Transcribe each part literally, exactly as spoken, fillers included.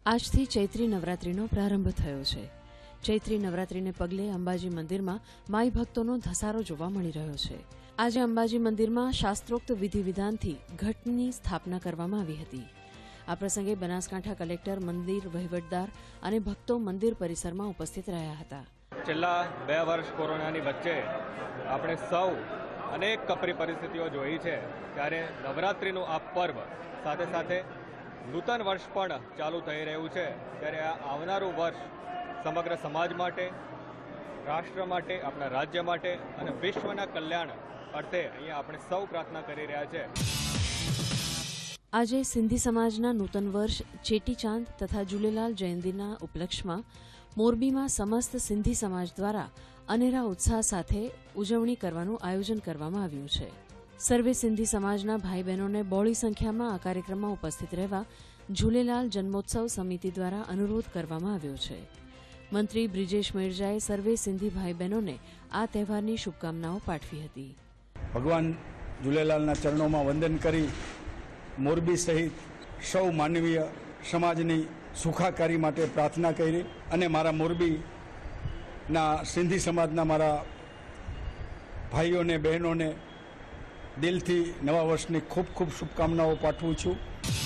આજથી ચૈત્રી નવરાત્રીનો પ્રારંભ થયો છે. ચૈત્રી નવરાત્રીને પગલે અંબાજી મંદિરમાં માઈ ભક્તોનો ધસારો જોવા મળી રહ્યો છે. આજે અંબાજી મંદિરમાં શાસ્ત્રોક્ત વિધિ વિધાનથી ઘટની સ્થાપના કરવામાં આવી હતી. આ પ્રસંગે બનાસકાંઠા કલેક્ટર, મંદિર વહીવટદાર અને ભક્તો મંદિર પરિસરમાં ઉપસ્થિત રહ્યા હતા. છેલ્લા બે વર્ષ કોરોનાની વચ્ચે આપણે સૌ અનેક કપરી પરિસ્થિતિઓ જોઈ છે, ત્યારે નવરાત્રીનું આ પર્વ સાથે સાથે નૂતન વર્ષ પણ ચાલુ થઈ રહ્યું છે. ત્યારે આ આવનારું વર્ષ સમગ્ર સમાજ માટે, રાષ્ટ્ર માટે, આપણા રાજ્ય માટે અને વિશ્વના કલ્યાણ અર્થે અહીંયા આપણે સૌ પ્રાર્થના કરી રહ્યા છે. આજે સિંધી સમાજના નૂતન વર્ષ ચેટીચાંદ તથા ઝૂલેલાલ જયંતીના ઉપલક્ષમાં મોરબીમાં સમસ્ત સિંધી સમાજ દ્વારા અનેરા ઉત્સાહ સાથે ઉજવણી કરવાનું આયોજન કરવામાં આવ્યું છે. સર્વે સિંધી સમાજના ભાઈ બહેનોને બહોળી સંખ્યામાં આ કાર્યક્રમમાં ઉપસ્થિત રહેવા ઝૂલેલાલ જન્મોત્સવ સમિતિ દ્વારા અનુરોધ કરવામાં આવ્યો છે. મંત્રી બ્રિજેશ મેરજાએ સર્વે સિંધી ભાઈ બહેનોને આ તહેવારની શુભકામનાઓ પાઠવી હતી. ભગવાન ઝૂલેલાલના ચરણોમાં વંદન કરી મોરબી સહિત સૌ માનવીય સમાજની સુખાકારી માટે પ્રાર્થના કરી અને મારા મોરબીના સિંધી સમાજના મારા ભાઈઓને બહેનોને દિલથી નવા વર્ષની ખૂબ ખૂબ શુભકામનાઓ પાઠવું છું.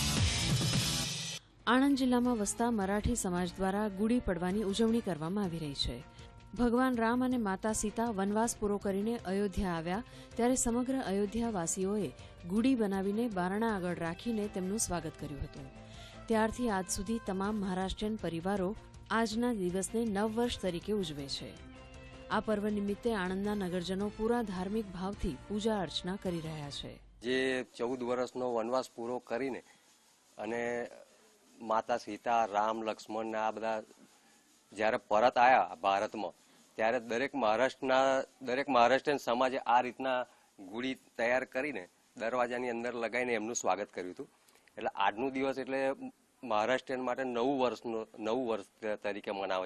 આણંદ જિલ્લામાં વસતા મરાઠી સમાજ દ્વારા ગુડી પડવાની ઉજવણી કરવામાં આવી રહી છે. ભગવાન રામ અને માતા સીતા વનવાસ પૂરો કરીને અયોધ્યા આવ્યા ત્યારે સમગ્ર અયોધ્યાવાસીઓએ ગુડી બનાવીને બારણા આગળ રાખીને તેમનું સ્વાગત કર્યું હતું. ત્યારથી આજ સુધી તમામ મહારાષ્ટ્રીયન પરિવારો આજના દિવસને નવ વર્ષ તરીકે ઉજવે છે. આ પર્વ નિમિત્તે આણંદના નગરજનો પૂરા ધાર્મિક ભાવથી પૂજા અર્ચના કરી રહ્યા છે. જે ચૌદ વર્ષનો વનવાસ પૂરો કરીને અને માતા સીતા, રામ, લક્ષ્મણ આ બધા જ્યારે પરત આવ્યા ભારતમાં, ત્યારે દરેક મહારાષ્ટ્રના દરેક મહારાષ્ટ્રીયન સમાજે આ રીતના ગુડી તૈયાર કરીને દરવાજાની અંદર લગાવીને એમનું સ્વાગત કર્યું હતું. એટલે આજનું દિવસ એટલે મહારાષ્ટ્રીયન માટે નવું વર્ષનો નવું વર્ષ તરીકે મનાવે.